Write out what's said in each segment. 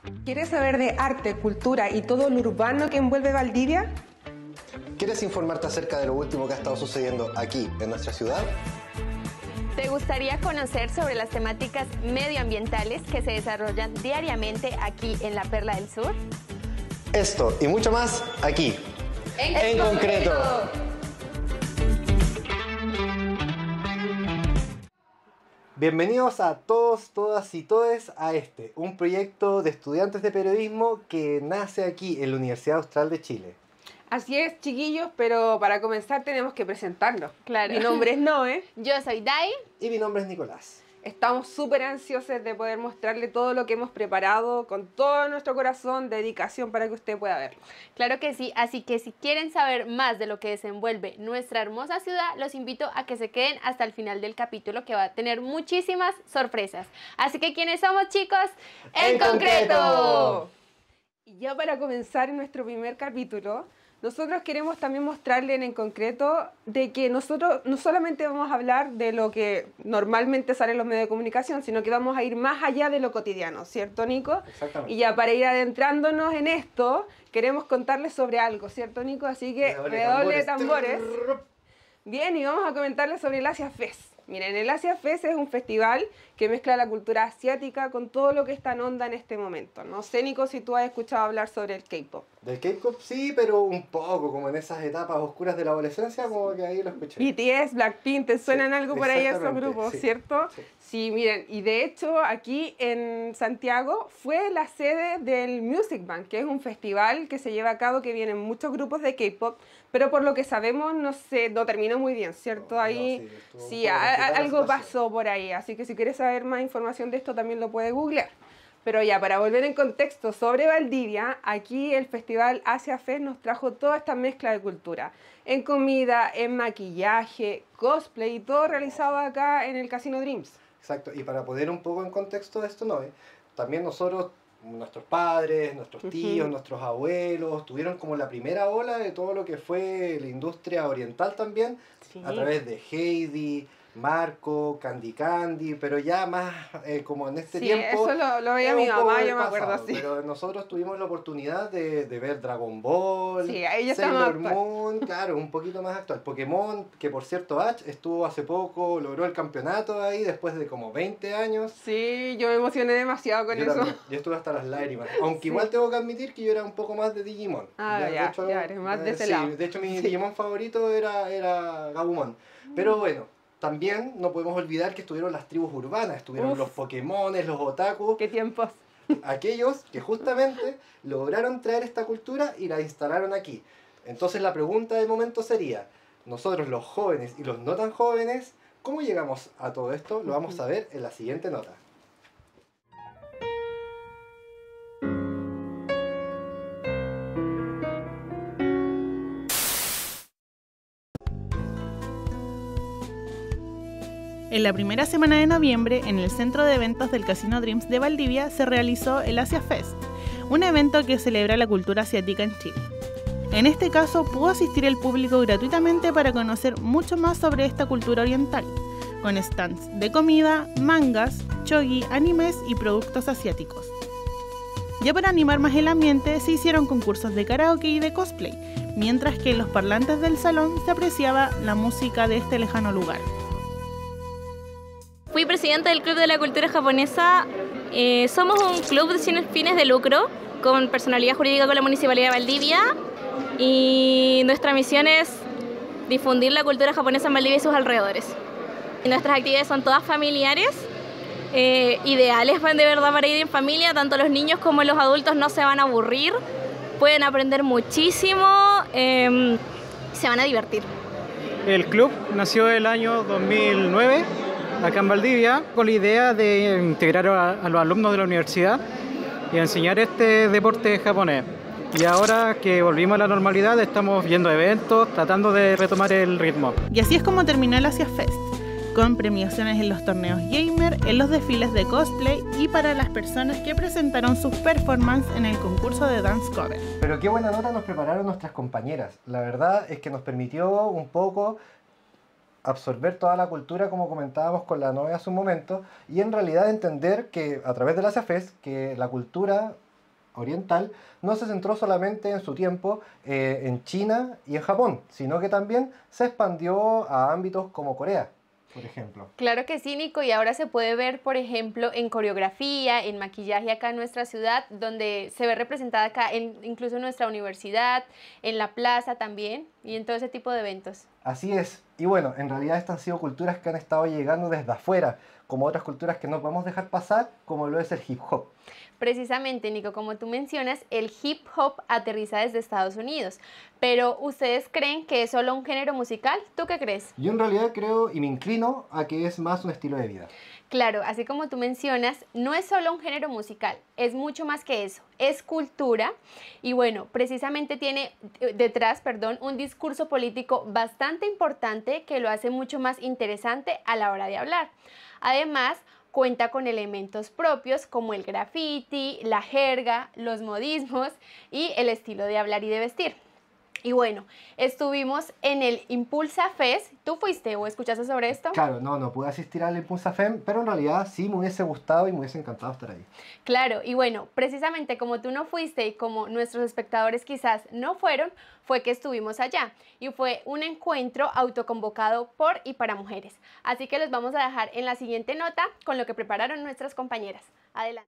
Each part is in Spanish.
¿Quieres saber de arte, cultura y todo lo urbano que envuelve Valdivia? ¿Quieres informarte acerca de lo último que ha estado sucediendo aquí, en nuestra ciudad? ¿Te gustaría conocer sobre las temáticas medioambientales que se desarrollan diariamente aquí en la Perla del Sur? Esto y mucho más aquí, en concreto. Bienvenidos a todos, todas y todes a un proyecto de estudiantes de periodismo que nace aquí en la Universidad Austral de Chile. Así es, chiquillos, pero para comenzar tenemos que presentarnos. Claro. Mi nombre es Noé. Yo soy Dai. Y mi nombre es Nicolás. Estamos súper ansiosos de poder mostrarle todo lo que hemos preparado con todo nuestro corazón, dedicación para que usted pueda verlo. Claro que sí, así que si quieren saber más de lo que desenvuelve nuestra hermosa ciudad, los invito a que se queden hasta el final del capítulo, que va a tener muchísimas sorpresas. Así que, ¿quiénes somos, chicos? ¡En concreto! Y ya para comenzar nuestro primer capítulo, nosotros queremos también mostrarle en concreto de que nosotros no solamente vamos a hablar de lo que normalmente sale en los medios de comunicación, sino que vamos a ir más allá de lo cotidiano, ¿cierto, Nico? Exactamente. Y ya para ir adentrándonos en esto, queremos contarles sobre algo, ¿cierto, Nico? Así que redoble de tambores. Bien, y vamos a comentarles sobre el Asia Fest. Miren, el Asia Fest es un festival que mezcla la cultura asiática con todo lo que está en onda en este momento. No sé, Nico, si tú has escuchado hablar sobre el K-pop. Del K-pop sí, pero un poco, como en esas etapas oscuras de la adolescencia, como que ahí lo escuché. BTS, Blackpink, ¿te suenan algo por ahí esos exactamente, grupos, sí, cierto? sí. Sí, miren, y de hecho aquí en Santiago fue la sede del Music Bank, que es un festival que se lleva a cabo, que vienen muchos grupos de K-pop, pero por lo que sabemos no terminó muy bien, ¿cierto? Ahí sí, algo pasó por ahí, así que si quieres saber más información de esto también lo puedes googlear. Pero ya, para volver en contexto sobre Valdivia, aquí el Festival Asia Fest nos trajo toda esta mezcla de cultura. En comida, en maquillaje, cosplay y todo realizado acá en el Casino Dreams. Exacto, y para poner un poco en contexto de esto, ¿no? También nosotros, nuestros padres, nuestros tíos, nuestros abuelos, tuvieron como la primera ola de todo lo que fue la industria oriental también, Sí. a través de Heidi, Marco, Candy Candy, pero ya más como en este tiempo. Sí, eso lo veía mi mamá, yo me acuerdo, sí. Pero nosotros tuvimos la oportunidad de ver Dragon Ball, Sí, ahí ya Sailor estamos Moon, claro, un poquito más actual. Pokémon, que por cierto Ash estuvo hace poco, logró el campeonato ahí después de como 20 años. Sí, yo me emocioné demasiado con eso. También, yo estuve hasta las lágrimas, aunque Sí. igual tengo que admitir que yo era un poco más de Digimon. Ya, eres más de ese lado. De hecho mi Sí. Digimon favorito era Gabumon. Pero bueno, también no podemos olvidar que estuvieron las tribus urbanas, estuvieron los Pokémones, los otakus, ¿Qué tiempos? aquellos que justamente lograron traer esta cultura y la instalaron aquí. Entonces la pregunta del momento sería, nosotros los jóvenes y los no tan jóvenes, ¿cómo llegamos a todo esto? Lo vamos a ver en la siguiente nota. En la primera semana de noviembre, en el centro de eventos del Casino Dreams de Valdivia, se realizó el Asia Fest, un evento que celebra la cultura asiática en Chile. En este caso, pudo asistir el público gratuitamente para conocer mucho más sobre esta cultura oriental, con stands de comida, mangas, shogi, animes y productos asiáticos. Ya para animar más el ambiente, se hicieron concursos de karaoke y de cosplay, mientras que en los parlantes del salón se apreciaba la música de este lejano lugar. Fui presidenta del Club de la Cultura Japonesa. Somos un club sin fines de lucro, con personalidad jurídica con la Municipalidad de Valdivia, y nuestra misión es difundir la cultura japonesa en Valdivia y sus alrededores. Y nuestras actividades son todas familiares, ideales de verdad para ir en familia, tanto los niños como los adultos no se van a aburrir, pueden aprender muchísimo, se van a divertir. El club nació el año 2009, acá en Valdivia, con la idea de integrar a los alumnos de la universidad y enseñar este deporte japonés. Y ahora que volvimos a la normalidad, estamos viendo eventos, tratando de retomar el ritmo. Y así es como terminó el Asia Fest, con premiaciones en los torneos gamer, en los desfiles de cosplay y para las personas que presentaron sus performances en el concurso de dance cover. Pero qué buena nota nos prepararon nuestras compañeras. La verdad es que nos permitió un poco absorber toda la cultura, como comentábamos con la novia hace un momento, y en realidad entender que a través del Asia Fest, que la cultura oriental no se centró solamente en su tiempo en China y en Japón, sino que también se expandió a ámbitos como Corea, por ejemplo. Claro que sí, Nico, y ahora se puede ver, por ejemplo, en coreografía, en maquillaje acá en nuestra ciudad, donde se ve representada acá, incluso en nuestra universidad, en la plaza también, y en todo ese tipo de eventos. Así es. Y bueno, en realidad estas han sido culturas que han estado llegando desde afuera, como otras culturas que no podemos dejar pasar, como lo es el hip hop. Precisamente, Nico, como tú mencionas, el hip hop aterriza desde Estados Unidos, pero ¿ustedes creen que es solo un género musical? ¿Tú qué crees? Yo en realidad creo y me inclino a que es más un estilo de vida. Claro, así como tú mencionas, no es solo un género musical, es mucho más que eso, es cultura y bueno, precisamente tiene detrás, un discurso político bastante importante que lo hace mucho más interesante a la hora de hablar. Además, cuenta con elementos propios como el graffiti, la jerga, los modismos y el estilo de hablar y de vestir. Y bueno, estuvimos en el Impulsa Fest. ¿Tú fuiste o escuchaste sobre esto? Claro, no pude asistir al Impulsa Fest, pero en realidad sí me hubiese gustado y me hubiese encantado estar ahí. Claro, y bueno, precisamente como tú no fuiste y como nuestros espectadores quizás no fueron, fue que estuvimos allá. Y fue un encuentro autoconvocado por y para mujeres. Así que los vamos a dejar en la siguiente nota con lo que prepararon nuestras compañeras. Adelante.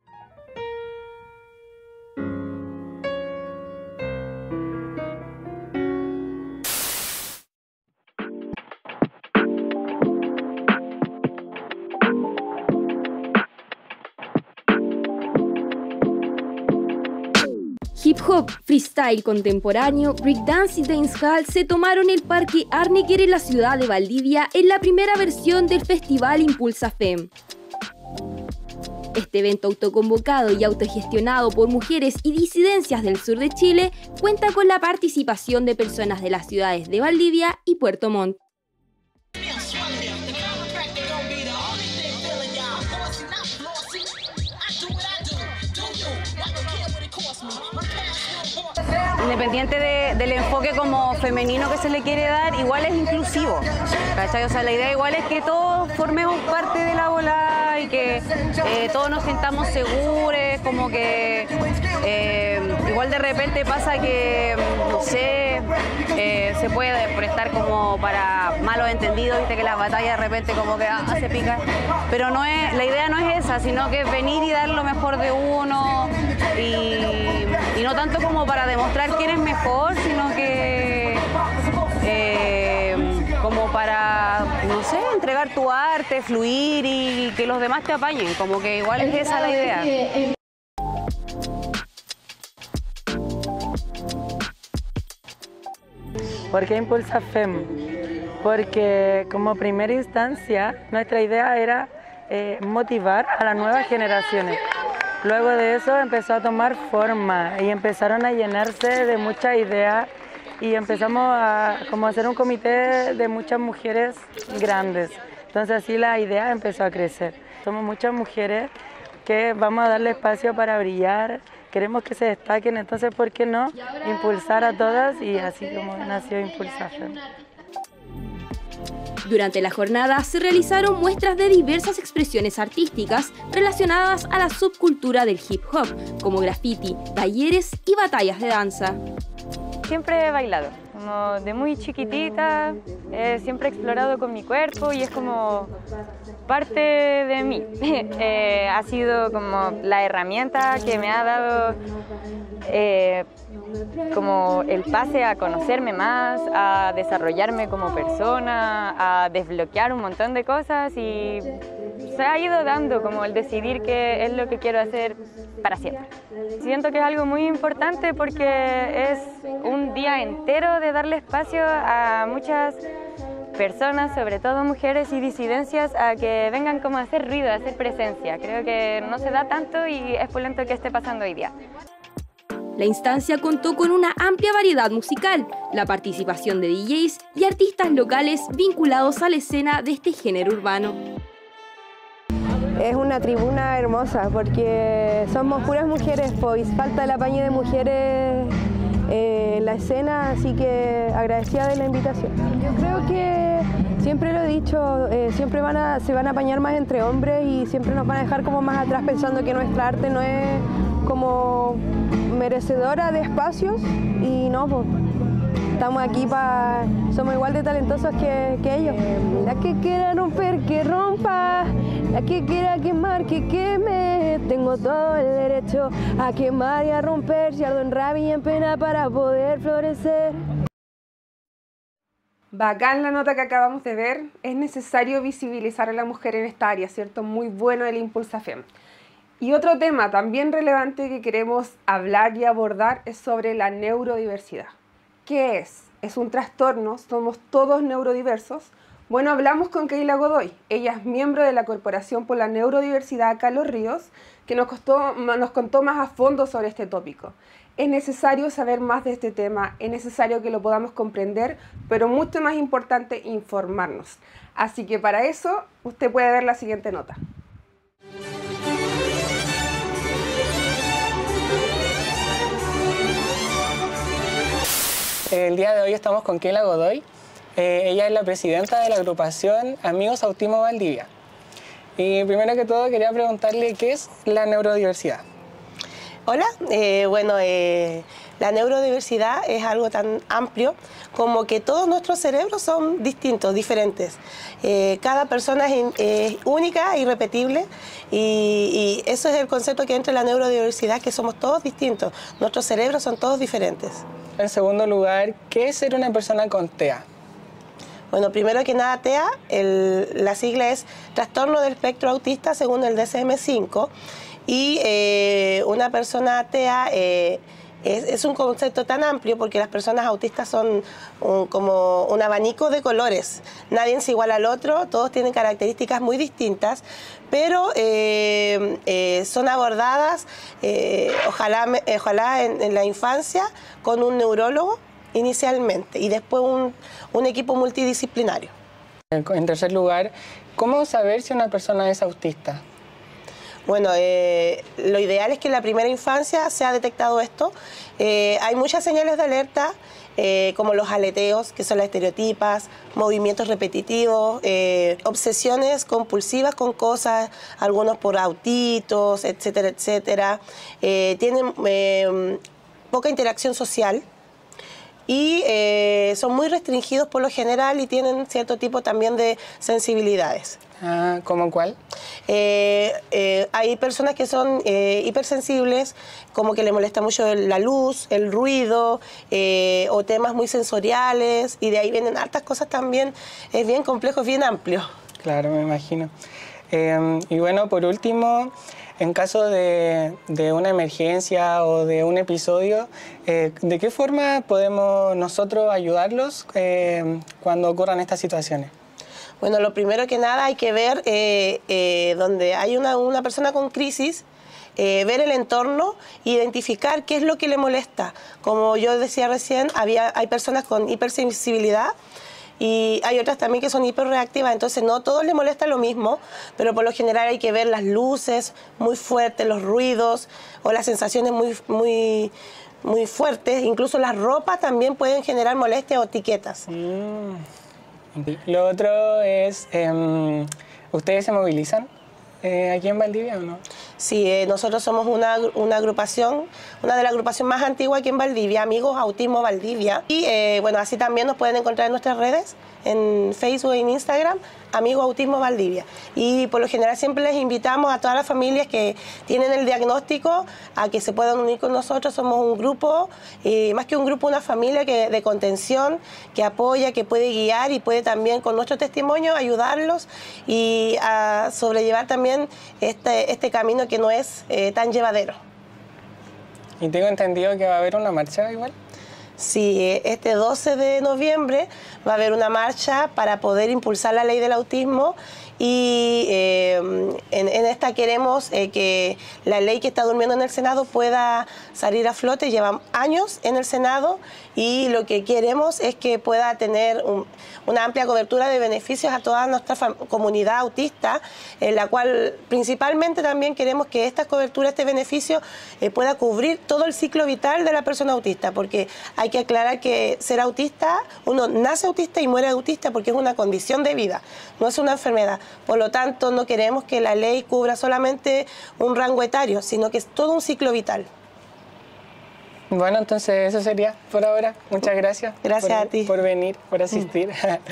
Hip hop, freestyle contemporáneo, breakdance y dancehall se tomaron el Parque Arnequer en la ciudad de Valdivia en la primera versión del festival Impulsa FEM. Este evento autoconvocado y autogestionado por mujeres y disidencias del sur de Chile cuenta con la participación de personas de las ciudades de Valdivia y Puerto Montt. Independiente del enfoque como femenino que se le quiere dar, igual es inclusivo, ¿cachai? O sea, la idea igual es que todos formemos parte de la bola y que todos nos sintamos seguros, como que igual de repente pasa que, no sé, se puede prestar como para malos entendidos, viste que las batallas de repente como que se pican, pero no es, la idea no es esa, sino que es venir y dar lo mejor de uno y no tanto como para demostrar quién es mejor, sino que como para, no sé, entregar tu arte, fluir y que los demás te apañen, como que igual es esa la idea. ¿Por qué Impulsa FEM? Porque como primera instancia nuestra idea era motivar a las nuevas generaciones. Luego de eso empezó a tomar forma y empezaron a llenarse de muchas ideas y empezamos a hacer un comité de muchas mujeres grandes. Entonces así la idea empezó a crecer. Somos muchas mujeres que vamos a darle espacio para brillar, queremos que se destaquen, entonces ¿por qué no impulsar a todas? Y así como nació Impulsa FEM. Durante la jornada se realizaron muestras de diversas expresiones artísticas relacionadas a la subcultura del hip hop, como graffiti, talleres y batallas de danza. Siempre he bailado, como de muy chiquitita, siempre he explorado con mi cuerpo y es como parte de mí. Ha sido como la herramienta que me ha dado como el pase a conocerme más, a desarrollarme como persona, a desbloquear un montón de cosas y se ha ido dando como el decidir qué es lo que quiero hacer para siempre. Siento que es algo muy importante porque es un día entero de darle espacio a muchas personas, sobre todo mujeres y disidencias, a que vengan como a hacer ruido, a hacer presencia. Creo que no se da tanto y es polento que esté pasando hoy día. La instancia contó con una amplia variedad musical, la participación de DJs y artistas locales vinculados a la escena de este género urbano. Es una tribuna hermosa porque somos puras mujeres, pues falta el apaño de mujeres la escena, así que agradecida de la invitación. Yo creo que siempre lo he dicho, siempre se van a apañar más entre hombres y siempre nos van a dejar como más atrás pensando que nuestra arte no es como merecedora de espacios y no, pues estamos aquí somos igual de talentosos que ellos. La que quiera romper, que rompa, la que quiera quemar, que queme, tengo todo el derecho a quemar y a romper, si ardo en rabia y en pena para poder florecer. Bacán la nota que acabamos de ver. Es necesario visibilizar a la mujer en esta área, ¿cierto? Muy bueno el Impulsafem. Y otro tema también relevante que queremos hablar y abordar es sobre la neurodiversidad. ¿Qué es? ¿Es un trastorno? ¿Somos todos neurodiversos? Bueno, hablamos con Keila Godoy. Ella es miembro de la Corporación por la Neurodiversidad acá en Los Ríos, que nos contó más a fondo sobre este tópico. Es necesario saber más de este tema, es necesario que lo podamos comprender, pero mucho más importante, informarnos. Así que para eso, usted puede ver la siguiente nota. El día de hoy estamos con Keila Godoy. Ella es la presidenta de la agrupación Amigos Autismo Valdivia. Y primero que todo quería preguntarle qué es la neurodiversidad. Hola, la neurodiversidad es algo tan amplio como que todos nuestros cerebros son distintos, diferentes. Cada persona es única, irrepetible y eso es el concepto que entra en la neurodiversidad, que somos todos distintos, nuestros cerebros son todos diferentes. En segundo lugar, ¿qué es ser una persona con TEA? Bueno, primero que nada, TEA, la sigla es Trastorno del Espectro Autista según el DSM-5 y una persona TEA es un concepto tan amplio porque las personas autistas son como un abanico de colores. Nadie es igual al otro, todos tienen características muy distintas, pero son abordadas, ojalá en la infancia, con un neurólogo inicialmente y después un equipo multidisciplinario. En tercer lugar, ¿cómo saber si una persona es autista? Bueno, lo ideal es que en la primera infancia se ha detectado esto. Hay muchas señales de alerta, como los aleteos, que son las estereotipas, movimientos repetitivos, obsesiones compulsivas con cosas, algunos por autitos, etcétera, etcétera. Tienen poca interacción social y son muy restringidos por lo general y tienen cierto tipo también de sensibilidades. ¿Cómo cuál? Hay personas que son hipersensibles, como que les molesta mucho la luz, el ruido, o temas muy sensoriales, y de ahí vienen hartas cosas también. Es bien complejo, es bien amplio. Claro, me imagino. Y bueno, por último, en caso de una emergencia o de un episodio, ¿de qué forma podemos nosotros ayudarlos cuando ocurran estas situaciones? Bueno, lo primero que nada hay que ver donde hay una persona con crisis, ver el entorno, identificar qué es lo que le molesta. Como yo decía recién, hay personas con hipersensibilidad y hay otras también que son hiperreactivas, entonces no a todos les molesta lo mismo, pero por lo general hay que ver las luces muy fuertes, los ruidos o las sensaciones muy fuertes, incluso las ropas también pueden generar molestias o tiquetas. Lo otro es, ¿ustedes se movilizan aquí en Valdivia o no? Sí, nosotros somos una agrupación, una de las agrupaciones más antiguas aquí en Valdivia, Amigos Autismo Valdivia. Y bueno, así también nos pueden encontrar en nuestras redes, en Facebook y en Instagram, Amigos Autismo Valdivia. Y por lo general siempre les invitamos a todas las familias que tienen el diagnóstico a que se puedan unir con nosotros. Somos un grupo, más que un grupo, una familia de contención, que apoya, que puede guiar y puede también con nuestro testimonio ayudarlos y a sobrellevar también este camino que no es tan llevadero. Y tengo entendido que va a haber una marcha igual. Sí, este 12 de noviembre va a haber una marcha para poder impulsar la ley del autismo y en esta queremos que la ley que está durmiendo en el Senado pueda salir a flote. Lleva años en el Senado y lo que queremos es que pueda tener una amplia cobertura de beneficios a toda nuestra comunidad autista, en la cual principalmente también queremos que esta cobertura, este beneficio, pueda cubrir todo el ciclo vital de la persona autista, porque hay que aclarar que ser autista, uno nace autista y muere autista porque es una condición de vida, no es una enfermedad. Por lo tanto, no queremos que la ley cubra solamente un rango etario, sino que es todo un ciclo vital. Bueno, entonces eso sería por ahora. Muchas gracias. Gracias a ti. Por venir, por asistir.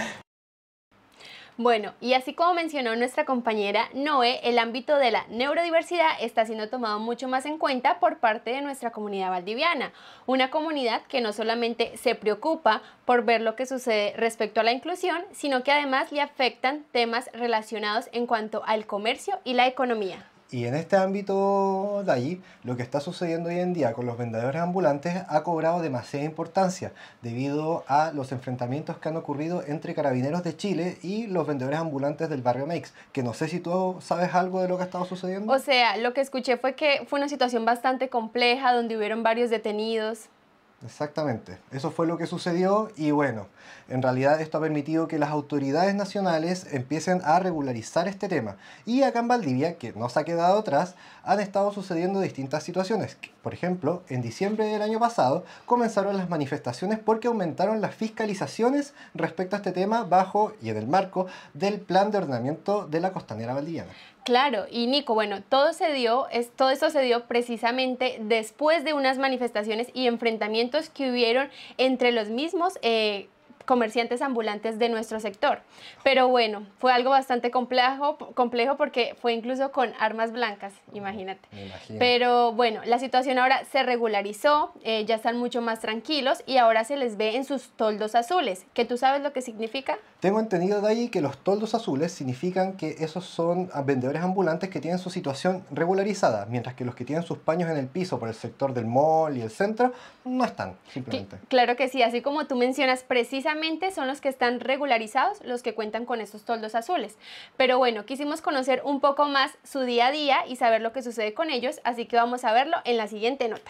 Bueno, y así como mencionó nuestra compañera Noé, el ámbito de la neurodiversidad está siendo tomado mucho más en cuenta por parte de nuestra comunidad valdiviana, una comunidad que no solamente se preocupa por ver lo que sucede respecto a la inclusión, sino que además le afectan temas relacionados en cuanto al comercio y la economía. Y en este ámbito de allí, lo que está sucediendo hoy en día con los vendedores ambulantes ha cobrado demasiada importancia debido a los enfrentamientos que han ocurrido entre Carabineros de Chile y los vendedores ambulantes del barrio Meix, que no sé si tú sabes algo de lo que ha estado sucediendo. O sea, lo que escuché fue que fue una situación bastante compleja donde hubieron varios detenidos. Exactamente, eso fue lo que sucedió y bueno, en realidad esto ha permitido que las autoridades nacionales empiecen a regularizar este tema. Y acá en Valdivia, que no se ha quedado atrás, han estado sucediendo distintas situaciones. Por ejemplo, en diciembre del año pasado comenzaron las manifestaciones porque aumentaron las fiscalizaciones respecto a este tema bajo y en el marco del Plan de Ordenamiento de la Costanera Valdiviana. Claro, y Nico, bueno, todo esto se dio precisamente después de unas manifestaciones y enfrentamientos que hubieron entre los mismos comerciantes ambulantes de nuestro sector. Pero bueno, fue algo bastante complejo porque fue incluso con armas blancas, imagínate. Pero bueno, la situación ahora se regularizó, ya están mucho más tranquilos y ahora se les ve en sus toldos azules. ¿Que tú sabes lo que significa? Tengo entendido de ahí que los toldos azules significan que esos son vendedores ambulantes que tienen su situación regularizada, mientras que los que tienen sus paños en el piso por el sector del mall y el centro no están, simplemente. Claro que sí, así como tú mencionas, precisamente son los que están regularizados, los que cuentan con estos toldos azules. Pero bueno, quisimos conocer un poco más su día a día y saber lo que sucede con ellos, así que vamos a verlo en la siguiente nota.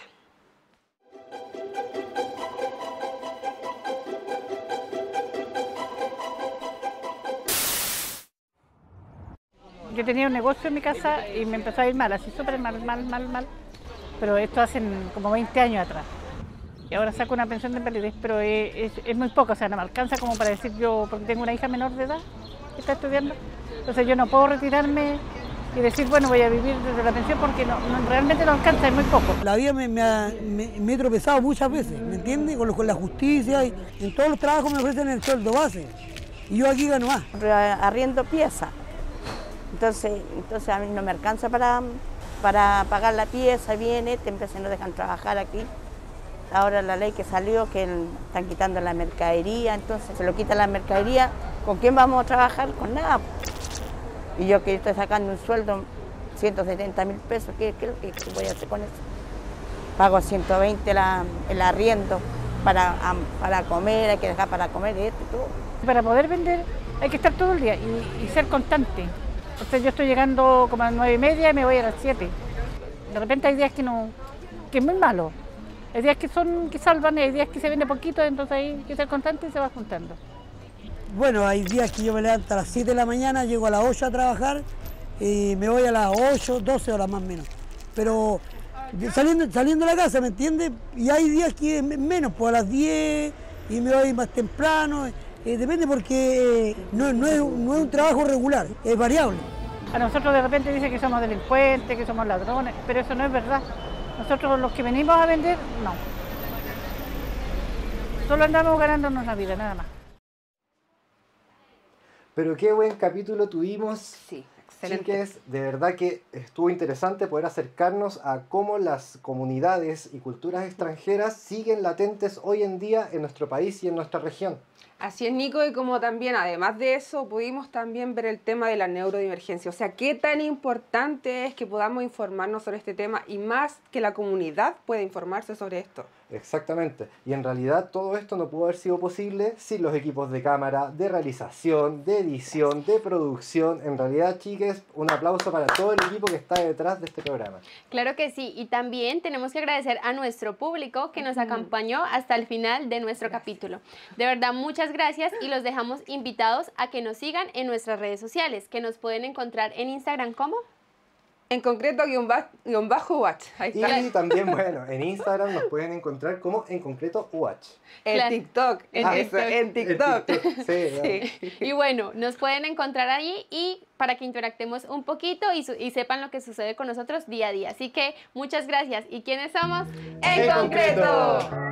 Yo tenía un negocio en mi casa y me empezó a ir mal, así súper mal. Pero esto hace como 20 años atrás. Y ahora saco una pensión de invalidez, pero es muy poco, o sea, no me alcanza como para decir yo, porque tengo una hija menor de edad que está estudiando. Entonces yo no puedo retirarme y decir, bueno, voy a vivir desde la pensión porque realmente no alcanza, es muy poco. La vida me he tropezado muchas veces, ¿me entiendes? Con la justicia y en todos los trabajos me ofrecen el sueldo base. Y yo aquí gano más. Arriendo pieza. Entonces a mí no me alcanza para pagar la pieza, viene, entonces no dejan trabajar aquí. Ahora la ley que salió, que están quitando la mercadería, entonces se lo quitan la mercadería, ¿con quién vamos a trabajar? Con nada. Y yo que estoy sacando un sueldo, 170.000 pesos, ¿qué voy a hacer con eso? Pago 120 el arriendo para comer, hay que dejar para comer esto y todo. Para poder vender hay que estar todo el día y ser constante. Entonces yo estoy llegando como a las 9:30 y me voy a las 7. De repente hay días que es muy malo. Hay días que salvan, hay días que se vende poquito, entonces hay que ser constante y se va juntando. Bueno, hay días que yo me levanto a las 7 de la mañana, llego a las 8 a trabajar y me voy a las 8, 12 horas más o menos. Pero saliendo de la casa, ¿me entiendes? Y hay días que menos, pues a las 10 y me voy más temprano. Depende porque no es un trabajo regular, es variable. A nosotros de repente dicen que somos delincuentes, que somos ladrones, pero eso no es verdad. Nosotros los que venimos a vender, no. Solo andamos ganándonos la vida, nada más. Pero qué buen capítulo tuvimos. Sí, excelente. Chiques, de verdad que estuvo interesante poder acercarnos a cómo las comunidades y culturas extranjeras siguen latentes hoy en día en nuestro país y en nuestra región. Así es, Nico, y como también, además de eso, pudimos también ver el tema de la neurodivergencia. O sea, qué tan importante es que podamos informarnos sobre este tema y más que la comunidad pueda informarse sobre esto. Exactamente. Y en realidad todo esto no pudo haber sido posible sin los equipos de cámara, de realización, de edición, de producción. En realidad, chiques, un aplauso para todo el equipo que está detrás de este programa. Claro que sí. Y también tenemos que agradecer a nuestro público que nos acompañó hasta el final de nuestro capítulo. De verdad, muchas gracias y los dejamos invitados a que nos sigan en nuestras redes sociales, que nos pueden encontrar en Instagram como... En concreto, _watch. Ahí está. Y también, bueno, en Instagram nos pueden encontrar como en concreto watch. En TikTok. En TikTok. Sí. Y bueno, nos pueden encontrar allí y para que interactemos un poquito y sepan lo que sucede con nosotros día a día. Así que muchas gracias. ¿Y quiénes somos? ¡En concreto!